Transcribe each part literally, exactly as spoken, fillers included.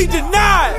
be denied.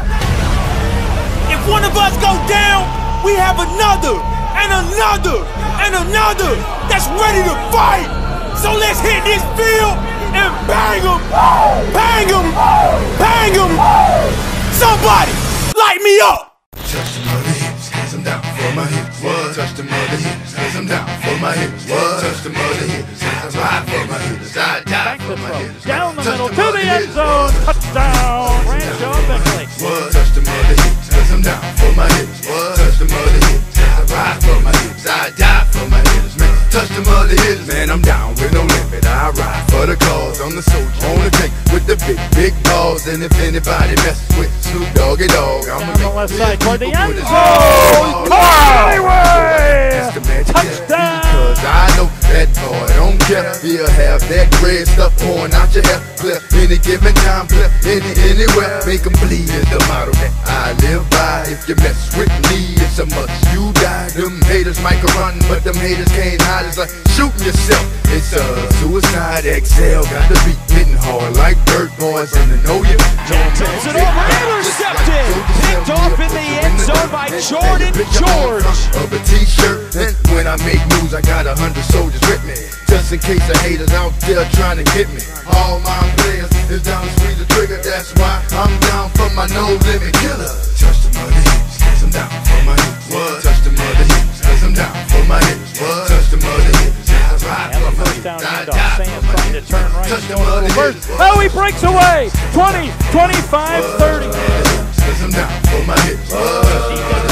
If one of us go down, we have another, and another, and another that's ready to fight. So let's hit this field and bang them, bang them, bang them. Somebody light me up. Touch the mother hips, cause I'm down for my hips. What? Touch the mother hips, cause I'm down for my hips. What? Touch the mother hips, cause I ride for my hips. I die for my hips. Down the middle to the end zone. Touchdown, Rancho Bickley. What? Touch the mother hips, cause I'm down for my hips. What? Touch the mother hips, cause I ride for my hips. I die for my hips, man. Touch the mother hips, man. I'm down with no limit. I ride for the cause. I'm the soldier on the tank with the big, big balls. And if anybody messes with Snoop Doggy Dogg, I'm Down the left side toward the end zone. Oh, anyway! Touchdown! Because I know that boy don't care. He'll have that red stuff pouring out your hair. Clear any given time, clear any anywhere. Make them bleed is the motto that I live by. If you mess with me, it's a must. You die. Them haters might can run, but them haters can't hide. It's like shooting yourself. It's a suicide Excel. Got the beat hitting hard like dirt boys, and to know you. Jackson's it over, intercepted, picked off in the end zone by Jordan George. Of a t-shirt, and when I make moves, I got a hundred soldiers with me, just in case the haters out there trying to get me. All my players is down to squeeze the trigger. That's why I'm down for my no limit killer. Touch the mother hips, cause I'm down for my hips. What? Touch the mother hips, cause I'm down for my hips. What? Touch the mother hips, cause I ride for my hips. Down handoff. Sam trying to turn right, going a little burst. Oh, he breaks away. twenty, twenty-five, thirty. Cause I'm down for my hips.